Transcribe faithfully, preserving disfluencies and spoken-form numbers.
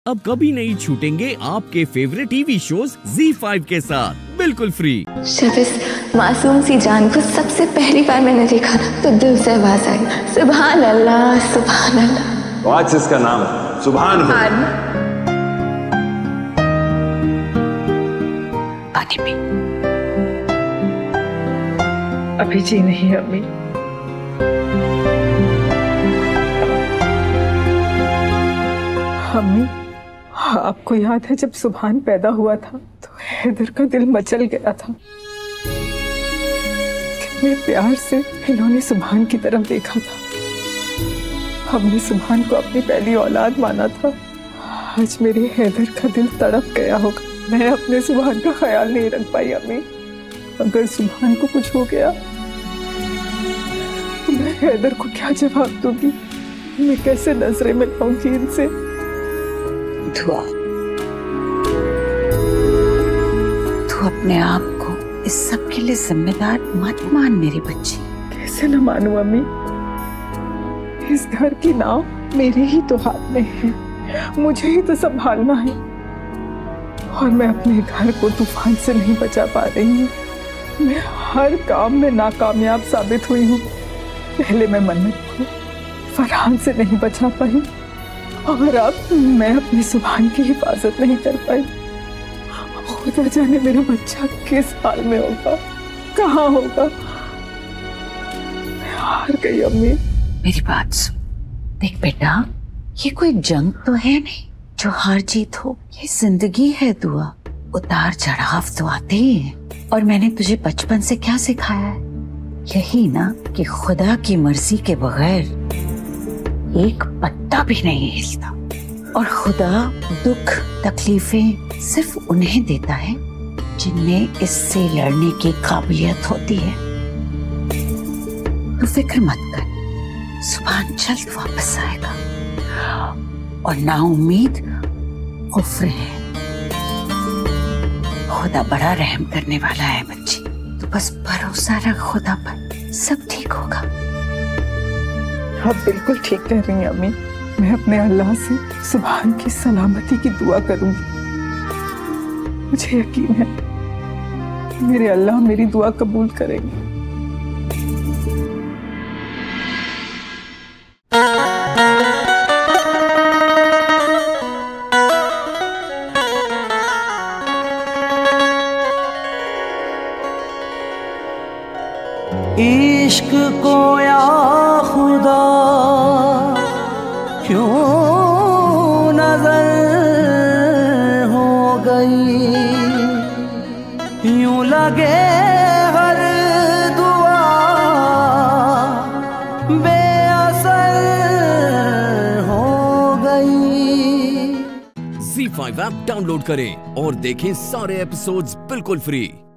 अब कभी नहीं छूटेंगे आपके favourite TV shows Zee five के साथ बिल्कुल फ्री। जब इस मासूम सी जान को सबसे पहली बार मैंने देखा तो दिल से आवाज आई, सुभान अल्लाह सुभान अल्लाह। तो आज इसका नाम है सुभान अल्लाह। पानी पी। अभी जी नहीं अम्मी। अम्मी, आपको याद है जब सुभान पैदा हुआ था तो हैदर का दिल मचल गया था। कितने प्यार से इन्होंने सुभान की तरफ देखा था। हमने सुभान को अपनी पहली औलाद माना था। आज मेरे हैदर का दिल तड़प गया होगा। मैं अपने सुभान का ख्याल नहीं रख पाई अम्मी। अगर सुभान को कुछ हो गया तो मैं हैदर को क्या जवाब दूंगी? मैं कैसे नजरें मिलाऊंगी इनसे? दुआ, तू अपने आप को इस सब के लिए जिम्मेदार मत मान मेरी बच्ची। कैसे न मानूं अम्मी? इस घर की नाव मेरे ही तो हाथ में है, मुझे ही तो संभालना है। और मैं अपने घर को तूफान से नहीं बचा पा रही हूँ। मैं हर काम में नाकामयाब साबित हुई हूँ। पहले मैं मन्नत को फरहान से नहीं बचा पाई और अब मैं अपनी सुभान की हिफाजत नहीं कर पाई। खुदा जाने मेरा बच्चा किस हाल में होगा, कहाँ होगा। मैं हार गई अम्मी। मेरी बात सुन। देख बेटा, ये कोई जंग तो है नहीं जो हार जीत हो। ये जिंदगी है दुआ, उतार चढ़ाव तो आते ही हैं। और मैंने तुझे बचपन से क्या सिखाया है? यही ना कि खुदा की मर्जी के बगैर एक पत्ता भी नहीं हिलता। और खुदा दुख तकलीफें सिर्फ उन्हें देता है जिनमें इससे लड़ने की काबिलियत होती है। तू फिक्र मत कर, सुभान जल्द वापस आएगा। और नाउम्मीद कुफ्र है। खुदा बड़ा रहम करने वाला है बच्ची। तू बस भरोसा रख खुदा पर, सब ठीक होगा। आप बिल्कुल ठीक कह रही हैं अम्मी। मैं अपने अल्लाह से सुभान की सलामती की दुआ करूंगी। मुझे यकीन है मेरे अल्लाह मेरी दुआ कबूल करेंगे। इश्क को या खुदा क्यों नजर हो गई, यूं लगे हर दुआ बेअसर हो गई। ज़ी फाइव ऐप डाउनलोड करें और देखें सारे एपिसोड्स बिल्कुल फ्री।